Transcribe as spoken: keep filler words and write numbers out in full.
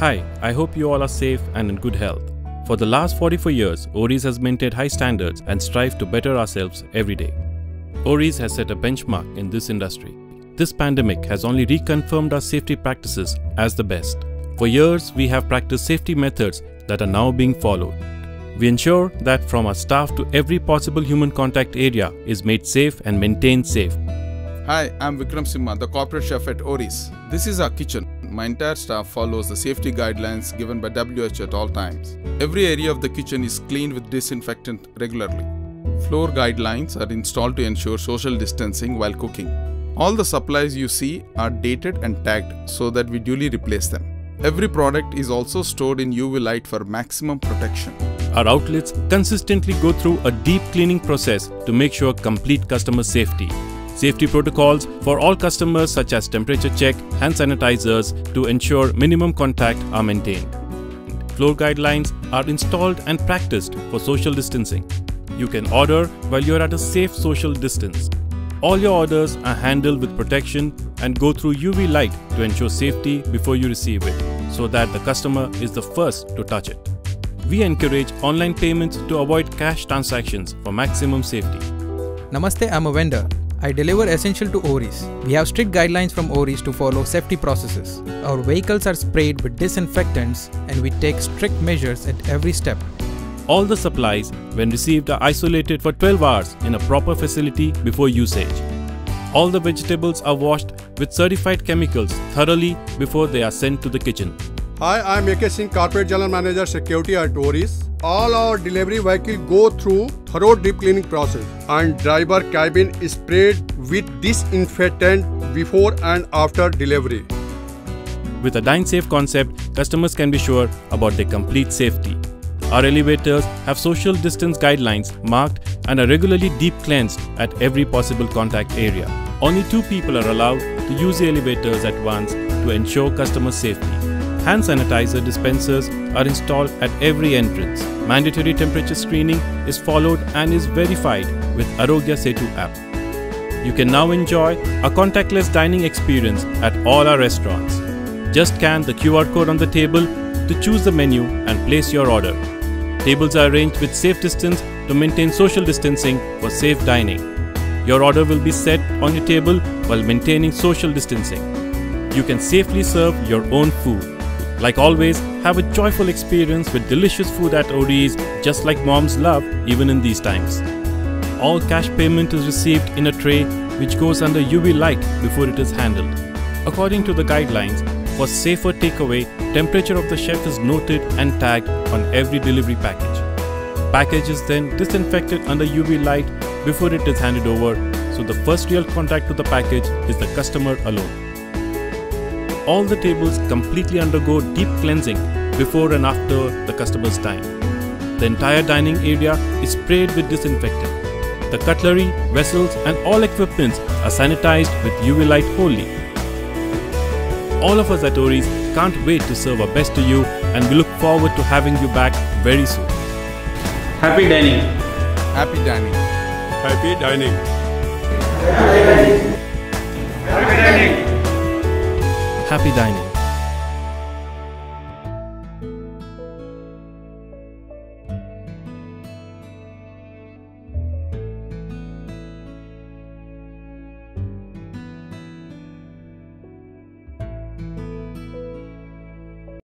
Hi, I hope you all are safe and in good health. For the last forty-four years, Oris has maintained high standards and strive to better ourselves every day. Oris has set a benchmark in this industry. This pandemic has only reconfirmed our safety practices as the best. For years, we have practiced safety methods that are now being followed. We ensure that from our staff to every possible human contact area is made safe and maintained safe. Hi, I'm Vikram Simha, the corporate chef at Oris. This is our kitchen. My entire staff follows the safety guidelines given by W H O at all times. Every area of the kitchen is cleaned with disinfectant regularly. Floor guidelines are installed to ensure social distancing while cooking. All the supplies you see are dated and tagged so that we duly replace them. Every product is also stored in U V light for maximum protection. Our outlets consistently go through a deep cleaning process to make sure complete customer safety. Safety protocols for all customers such as temperature check, hand sanitizers to ensure minimum contact are maintained. Floor guidelines are installed and practiced for social distancing. You can order while you are at a safe social distance. All your orders are handled with protection and go through U V light to ensure safety before you receive it, so that the customer is the first to touch it. We encourage online payments to avoid cash transactions for maximum safety. Namaste, I'm a vendor. I deliver essential to Oris. We have strict guidelines from Oris to follow safety processes. Our vehicles are sprayed with disinfectants and we take strict measures at every step. All the supplies, when received, are isolated for twelve hours in a proper facility before usage. All the vegetables are washed with certified chemicals thoroughly before they are sent to the kitchen. Hi, I'm A K Singh, Corporate General Manager Security at Oris. All our delivery vehicles go through thorough deep cleaning process and driver cabin is sprayed with disinfectant before and after delivery. With a Dine Safe concept, customers can be sure about their complete safety. Our elevators have social distance guidelines marked and are regularly deep cleansed at every possible contact area. Only two people are allowed to use the elevators at once to ensure customer safety. Hand sanitizer dispensers are installed at every entrance. Mandatory temperature screening is followed and is verified with Arogya Setu app. You can now enjoy a contactless dining experience at all our restaurants. Just scan the Q R code on the table to choose the menu and place your order. Tables are arranged with safe distance to maintain social distancing for safe dining. Your order will be set on your table while maintaining social distancing. You can safely serve your own food. Like always, have a joyful experience with delicious food at Oris, just like moms love even in these times. All cash payment is received in a tray which goes under U V light before it is handled. According to the guidelines, for safer takeaway, temperature of the chef is noted and tagged on every delivery package. Package is then disinfected under U V light before it is handed over, so the first real contact with the package is the customer alone. All the tables completely undergo deep cleansing before and after the customer's dine. The entire dining area is sprayed with disinfectant. The cutlery, vessels and all equipments are sanitized with U V light wholly. All of us at Oris can't wait to serve our best to you and we look forward to having you back very soon. Happy dining. Happy dining. Happy dining. Happy dining. Happy dining. Happy dining.